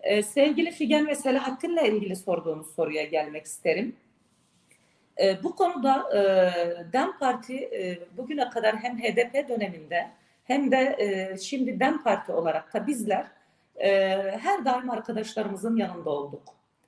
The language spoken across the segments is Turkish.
Sevgili Figen ve Selahattin'le ilgili sorduğunuz soruya gelmek isterim. Bu konuda DEM Parti bugüne kadar hem HDP döneminde hem de şimdi DEM Parti olarak da bizler her daim arkadaşlarımızın yanında olduk.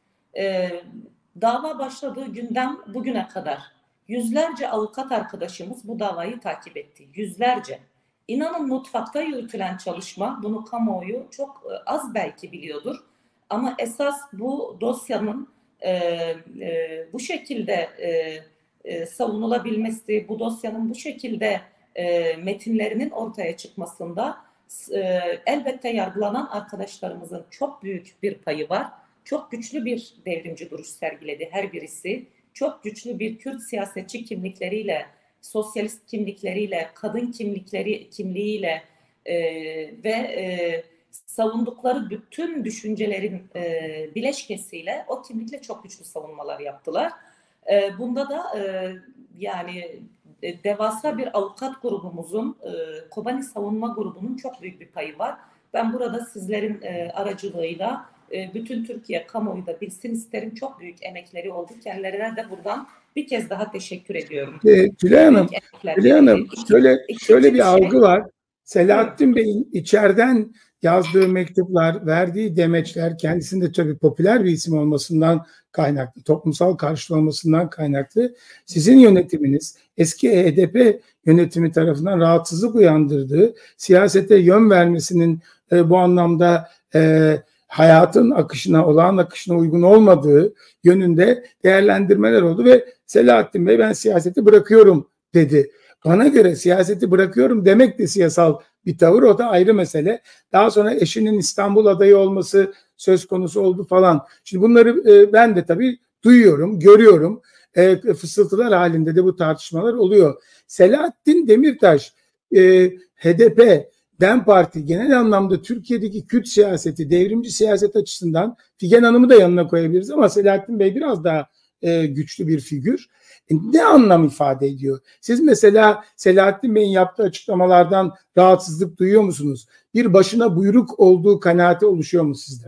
Dava başladığı günden bugüne kadar yüzlerce avukat arkadaşımız bu davayı takip etti. Yüzlerce. İnanın mutfakta yürütülen çalışma, bunu kamuoyu çok az belki biliyordur. Ama esas bu dosyanın bu şekilde savunulabilmesi, bu dosyanın bu şekilde metinlerinin ortaya çıkmasında elbette yargılanan arkadaşlarımızın çok büyük bir payı var. Çok güçlü bir devrimci duruş sergiledi her birisi. Çok güçlü bir Kürt siyasetçi kimlikleriyle, sosyalist kimlikleriyle, kadın kimliğiyle ve savundukları bütün düşüncelerin bileşkesiyle o kimlikle çok güçlü savunmalar yaptılar. Bunda da yani devasa bir avukat grubumuzun, Kobani Savunma Grubu'nun çok büyük bir payı var. Ben burada sizlerin aracılığıyla bütün Türkiye kamuoyu da bilsin isterim. Çok büyük emekleri oldu. Kendilerine de buradan bir kez daha teşekkür ediyorum. Tülay Hanım, şöyle bir algı var. Selahattin Bey'in içeriden yazdığı mektuplar, verdiği demeçler, kendisinde tabii popüler bir isim olmasından kaynaklı, toplumsal karşılığı olmasından kaynaklı, sizin yönetiminiz eski HDP yönetimi tarafından rahatsızlık uyandırdığı, siyasete yön vermesinin bu anlamda hayatın akışına, olağan akışına uygun olmadığı yönünde değerlendirmeler oldu ve Selahattin Bey ben siyaseti bırakıyorum dedi. Bana göre siyaseti bırakıyorum demek de siyasal bir tavır, o da ayrı mesele. Daha sonra eşinin İstanbul adayı olması söz konusu oldu falan. Şimdi bunları ben de tabii duyuyorum, görüyorum. Fısıltılar halinde de bu tartışmalar oluyor. Selahattin Demirtaş, HDP, DEM Parti genel anlamda Türkiye'deki Kürt siyaseti, devrimci siyaset açısından Figen Hanım'ı da yanına koyabiliriz ama Selahattin Bey biraz daha güçlü bir figür. Ne anlam ifade ediyor? Siz mesela Selahattin Bey'in yaptığı açıklamalardan rahatsızlık duyuyor musunuz? Bir başına buyruk olduğu kanaati oluşuyor mu sizde?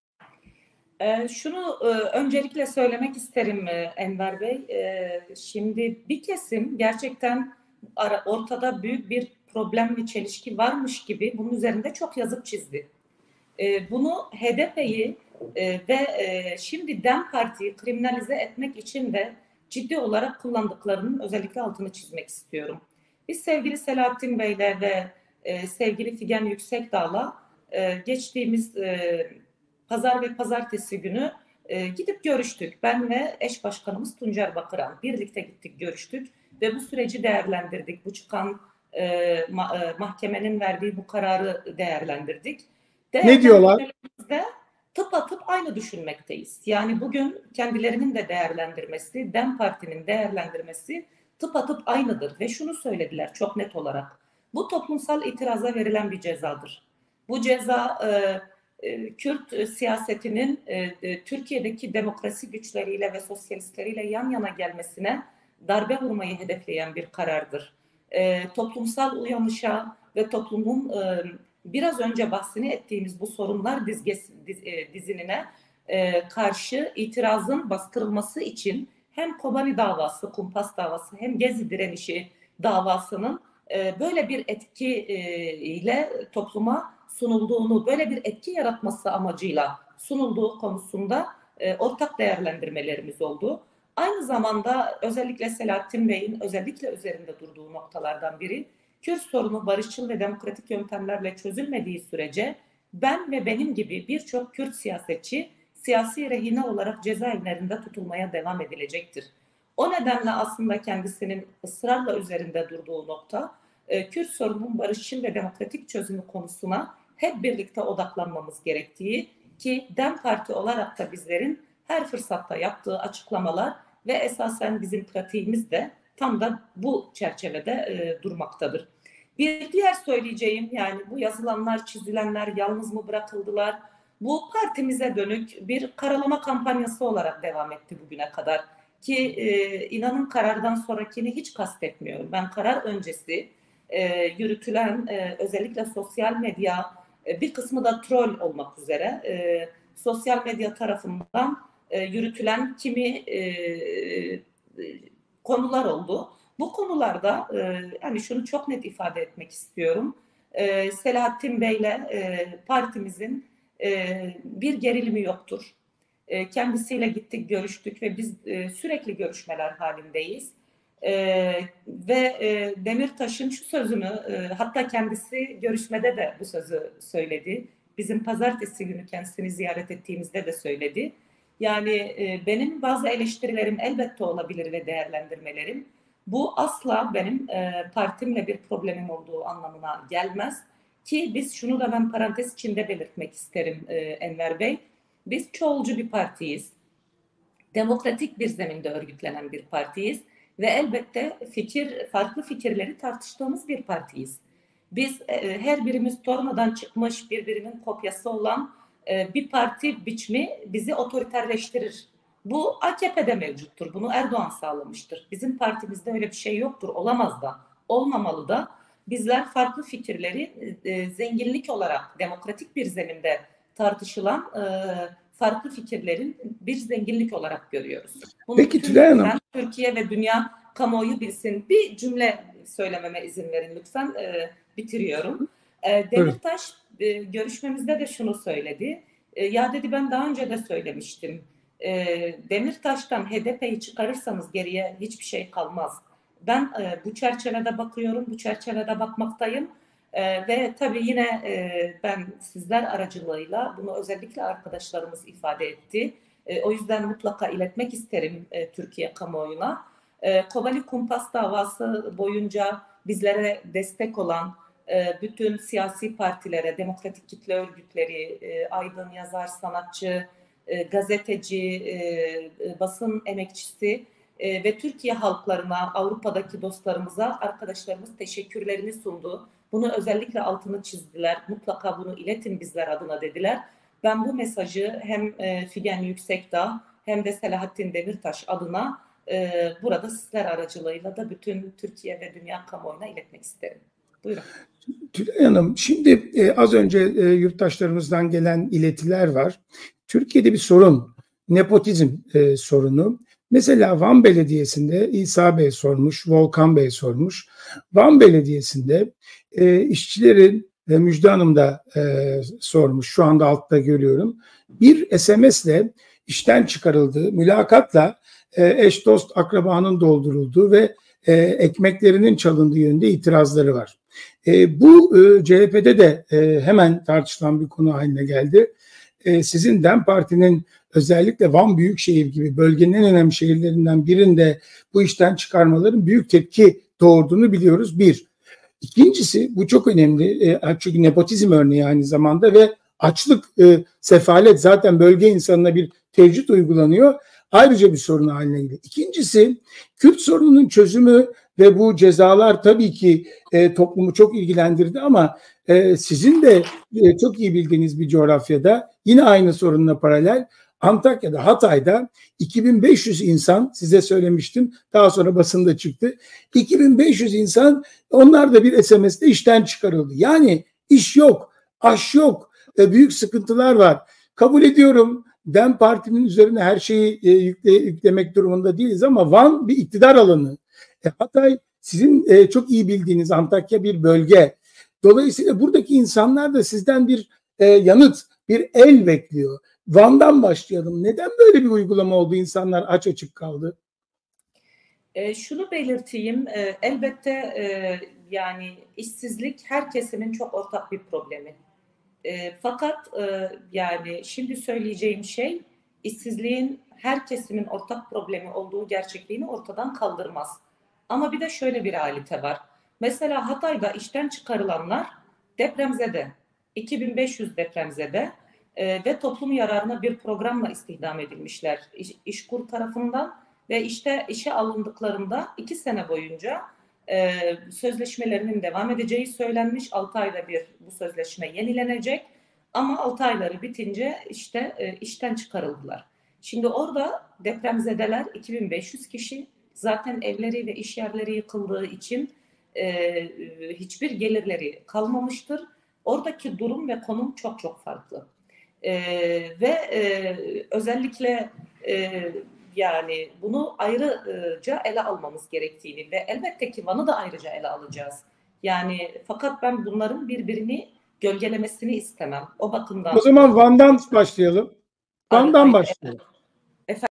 Şunu öncelikle söylemek isterim Enver Bey. Şimdi bir kesim gerçekten ortada büyük bir problem ve çelişki varmış gibi bunun üzerinde çok yazıp çizdi. Bunu HDP'yi ve şimdi DEM Parti'yi kriminalize etmek için de ciddi olarak kullandıklarının özellikle altını çizmek istiyorum. Biz sevgili Selahattin Bey'le ve sevgili Figen Yüksekdağ'la geçtiğimiz pazar ve pazartesi günü gidip görüştük. Ben ve eş başkanımız Tuncer Bakıran birlikte gittik, görüştük ve bu süreci değerlendirdik. Bu çıkan mahkemenin verdiği bu kararı değerlendirdik. Ne diyorlar? Tıpatıp aynı düşünmekteyiz. Yani bugün kendilerinin de değerlendirmesi, DEM Parti'nin değerlendirmesi tıpatıp aynıdır. Ve şunu söylediler çok net olarak. Bu toplumsal itiraza verilen bir cezadır. Bu ceza Kürt siyasetinin Türkiye'deki demokrasi güçleriyle ve sosyalistleriyle yan yana gelmesine darbe vurmayı hedefleyen bir karardır. Toplumsal uyanışa ve toplumun biraz önce bahsini ettiğimiz bu sorunlar dizinine karşı itirazın bastırılması için hem Kobani davası, Kumpas davası hem Gezi direnişi davasının böyle bir etki ile topluma sunulduğunu, böyle bir etki yaratması amacıyla sunulduğu konusunda ortak değerlendirmelerimiz oldu. Aynı zamanda özellikle Selahattin Bey'in özellikle üzerinde durduğu noktalardan biri, Kürt sorunu barışçıl ve demokratik yöntemlerle çözülmediği sürece ben ve benim gibi birçok Kürt siyasetçi siyasi rehine olarak cezaevlerinde tutulmaya devam edilecektir. O nedenle aslında kendisinin ısrarla üzerinde durduğu nokta, Kürt sorunun barışçıl ve demokratik çözümü konusuna hep birlikte odaklanmamız gerektiği ki DEM Parti olarak da bizlerin her fırsatta yaptığı açıklamalar ve esasen bizim pratiğimiz de tam da bu çerçevede durmaktadır. Bir diğer söyleyeceğim, yani bu yazılanlar, çizilenler yalnız mı bırakıldılar? Bu partimize dönük bir karalama kampanyası olarak devam etti bugüne kadar. Ki inanın karardan sonrakini hiç kastetmiyorum. Ben karar öncesi yürütülen özellikle sosyal medya bir kısmı da troll olmak üzere sosyal medya tarafından yürütülen kimi konular oldu. Bu konularda hani şunu çok net ifade etmek istiyorum. Selahattin Bey'le partimizin bir gerilimi yoktur. Kendisiyle gittik, görüştük ve biz sürekli görüşmeler halindeyiz. Ve Demirtaş'ın şu sözünü, hatta kendisi görüşmede de bu sözü söyledi. Bizim pazartesi günü kendisini ziyaret ettiğimizde de söyledi. Yani benim bazı eleştirilerim elbette olabilir ve değerlendirmelerim. Bu asla benim partimle bir problemim olduğu anlamına gelmez. Ki biz şunu da ben parantez içinde belirtmek isterim Enver Bey. Biz çoğulcu bir partiyiz. Demokratik bir zeminde örgütlenen bir partiyiz. Ve elbette farklı fikirleri tartıştığımız bir partiyiz. Biz her birimiz tornadan çıkmış birbirinin kopyası olan bir parti biçimi bizi otoriterleştirir. Bu AKP'de mevcuttur. Bunu Erdoğan sağlamıştır. Bizim partimizde öyle bir şey yoktur. Olamaz da, olmamalı da. Bizler farklı fikirleri zenginlik olarak demokratik bir zeminde tartışılan farklı fikirlerin bir zenginlik olarak görüyoruz. Bunu Peki Tülay Hanım. Türkiye ve dünya kamuoyu bilsin. Bir cümle söylememe izin verin lütfen. Bitiriyorum. Demirtaş görüşmemizde de şunu söyledi. Ya dedi, ben daha önce de söylemiştim. Demirtaş'tan HDP'yi çıkarırsanız geriye hiçbir şey kalmaz. Ben bu çerçevede bakıyorum, bu çerçevede bakmaktayım. Ve tabii yine ben sizler aracılığıyla bunu özellikle arkadaşlarımız ifade etti. O yüzden mutlaka iletmek isterim Türkiye kamuoyuna. Kobani Kumpas davası boyunca bizlere destek olan bütün siyasi partilere, demokratik kitle örgütleri, aydın, yazar, sanatçı, gazeteci, basın emekçisi ve Türkiye halklarına, Avrupa'daki dostlarımıza, arkadaşlarımız teşekkürlerini sundu. Bunu özellikle altını çizdiler. Mutlaka bunu iletin bizler adına dediler. Ben bu mesajı hem Figen Yüksekdağ hem de Selahattin Demirtaş adına burada sizler aracılığıyla da bütün Türkiye ve dünya kamuoyuna iletmek isterim. Buyurun. Tülay Hanım, şimdi az önce yurttaşlarımızdan gelen iletiler var. Türkiye'de bir sorun, nepotizm sorunu. Mesela Van Belediyesi'nde İsa Bey sormuş, Volkan Bey sormuş. Van Belediyesi'nde işçilerin Müjde Hanım da sormuş, şu anda altta görüyorum. Bir SMS'le işten çıkarıldığı, mülakatla eş dost akrabanın doldurulduğu ve ekmeklerinin çalındığı yönünde itirazları var. Bu CHP'de de hemen tartışılan bir konu haline geldi. Sizin DEM Parti'nin özellikle Van Büyükşehir gibi bölgenin en önemli şehirlerinden birinde bu işten çıkarmaların büyük tepki doğurduğunu biliyoruz. Bir. İkincisi, bu çok önemli çünkü nepotizm örneği aynı zamanda ve açlık, sefalet zaten bölge insanına bir tecrit uygulanıyor. Ayrıca bir sorun haline geliyor. İkincisi, Kürt sorununun çözümü ve bu cezalar tabii ki toplumu çok ilgilendirdi ama sizin de çok iyi bildiğiniz bir coğrafyada yine aynı sorunla paralel Antakya'da, Hatay'da 2500 insan, size söylemiştim, daha sonra basında çıktı. 2500 insan, onlar da bir SMS'de işten çıkarıldı. Yani iş yok, aş yok, büyük sıkıntılar var. Kabul ediyorum, DEM Parti'nin üzerine her şeyi yüklemek durumunda değiliz ama Van bir iktidar alanı. Hatay sizin çok iyi bildiğiniz Antakya bir bölge. Dolayısıyla buradaki insanlar da sizden bir yanıt, bir el bekliyor. Van'dan başlayalım. Neden böyle bir uygulama oldu? İnsanlar aç açık kaldı. Şunu belirteyim. Elbette yani işsizlik her kesimin çok ortak bir problemi. Fakat yani şimdi söyleyeceğim şey işsizliğin her kesimin ortak problemi olduğu gerçekliğini ortadan kaldırmaz. Ama bir de şöyle bir realite var. Mesela Hatay'da işten çıkarılanlar depremzede, 2500 depremzede ve toplum yararına bir programla istihdam edilmişler İşkur tarafından ve işte işe alındıklarında 2 sene boyunca sözleşmelerinin devam edeceği söylenmiş. 6 ayda bir bu sözleşme yenilenecek ama 6 ayları bitince işte işten çıkarıldılar. Şimdi orada depremzedeler 2500 kişi, zaten evleri ve iş yerleri yıkıldığı için hiçbir gelirleri kalmamıştır. Oradaki durum ve konum çok çok farklı. Ve özellikle yani bunu ayrıca ele almamız gerektiğini ve elbette ki Van'ı da ayrıca ele alacağız. Yani fakat ben bunların birbirini gölgelemesini istemem. O bakımdan. O zaman Van'dan başlayalım. Van'dan başlayalım.